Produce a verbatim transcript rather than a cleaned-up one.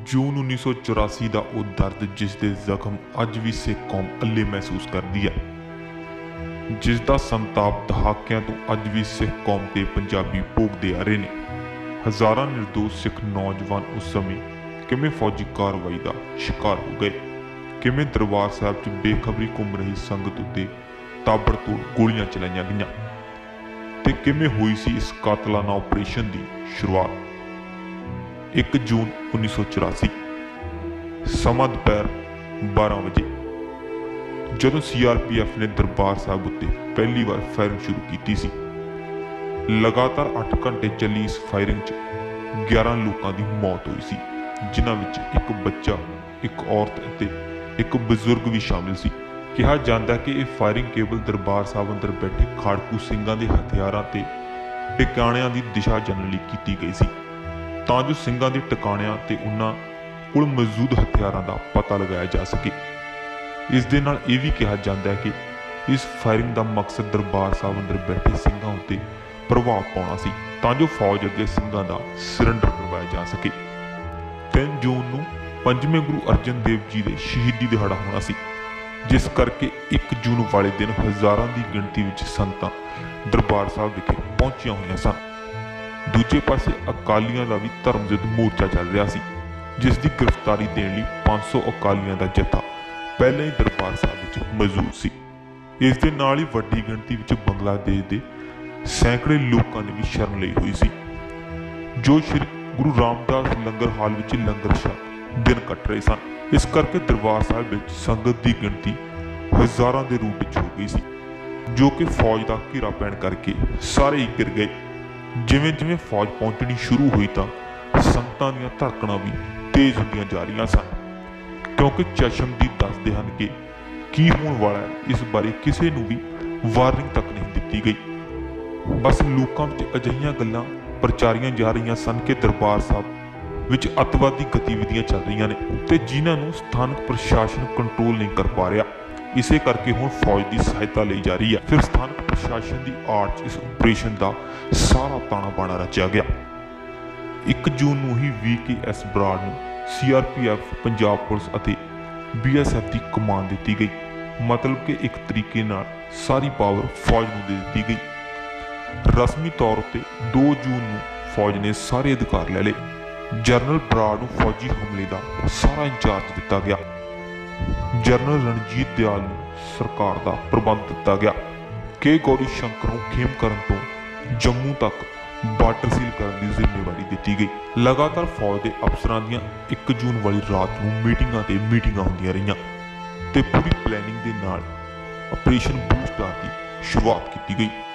जून उन्नीस सौ चौरासी का वह दर्द जिसके जख्म अज भी सिख कौम अल्ले महसूस करती है, जिसका संताप दहाकियां तो अज भी सिख कौम के पंजाबी भोगते आ रहे हैं। हज़ारां निर्दोष सिख नौजवान उस समय किवें फौजी कार्रवाई का शिकार हो गए, किवें दरबार साहब च बेखबरी घूम रही संगत उत्ते ताबड़तोड़ गोलियां चलाईयां गईयां ते किवें हुई सी इस कातलाना ऑपरेशन की शुरुआत। एक जून उन्नीस सौ चौरासी समा दोपहर बारह बजे जदों सी आर पी एफ ने दरबार साहब उत्ते पहली बार फायरिंग शुरू की सी। लगातार अठ घंटे चली इस फायरिंग च ग्यारह लोगों की मौत हुई सी, जिन्हां विच एक बच्चा, एक औरत अते एक बजुर्ग भी शामिल सी। कहा जाता कि यह फायरिंग केवल दरबार साहब अंदर बैठे खाड़कू सिंघां दे हथियारां ते टिकाणियां की दिशा जानने लई की गई सी, तां जो सिंघां दे टिकाणियां ते उन्हां कोल मौजूद हथियारां दा पता लगाया जा सके। इस दे नाल यह भी कहा जाता है कि इस फायरिंग का मकसद दरबार साहब अंदर बैठे सिंघां उत्ते प्रभाव पाउणा सी, तां जो फौज अगे सिंघां दा सरेंडर करवाया जा सके। तीन जून नूं पंजवें गुरु अर्जन देव जी के शहीदी दिहाड़ा होना सी, जिस करके एक जून वाले दिन हज़ारां की गिणती विच संगतां दरबार साहब विखे पहुंचियां हुई सन। दूजे पासे अकालियां का भी धर्मयुद्ध मोर्चा चल रहा सी, जिस की गिरफ्तारी देने लई पांच सौ अकालियां का जत्था पहले ही दरबार साहब विच मौजूद सी। इस दे नाल ही वड्डी गिणती विच बंगलादेश के सैकड़े लोगों ने भी शरण ली हुई सी, जो श्री गुरु रामदास लंगर हाल विच लंगर छक दिन कट रहे सन। इस करके दरबार साहब विच संगत की गिणती हज़ारां के रूप विच हो गई सी, जो कि फौज का घेरा पैण करके सारे ही गिर गए। जिवें जिवें फौज पहुंचनी शुरू हुई तो संगतां दीयां धड़कणां भी तेज होंदियां जा रही सन, क्योंकि चशमदीद दसदे हन कि की होने वाला है इस बारे किसी नूं भी वार्निंग तक नहीं दी गई। बस लोकां विच अजिहियां गल्लां प्रचारियां जा रही सन कि दरबार साहब विच अतवादी गतिविधियां चल रही ने ते जिन्हां नूं स्थानक प्रशासन कंट्रोल नहीं कर पा रहा। इसे करके हुण फौज की सहायता ली जा रही है। फिर स्थानक प्रशासन की आड़ इस ऑपरेशन का सारा ताना बाना रचा गया। एक जून नूं ही वी के एस बराड़ नूं C R P F Punjab police अते बी एस एफ की कमान दी गई, मतलब कि एक तरीके नाल सारी पावर फौज नूं दे दी गई। रस्मी तौर पर दो जून नूं फौज ने सारे अधिकार ले ले। जनरल बराड़ नूं फौजी हमले का सारा इंचार्ज दिता गया। जनरल रणजीत दयाल नूं सरकार का प्रबंध दिता गया कि गौरी शंकर नूं खेम करन तो जम्मू तक बार्डर सील करने की जिम्मेवारी दी गई। लगातार फौज के अफसरां दीयां एक जून वाली रात नूं मीटिंगां ते मीटिंगां होंदियां रहियां ते पूरी प्लैनिंग दे नाल ऑपरेशन ब्लू स्टार की शुरुआत की गई।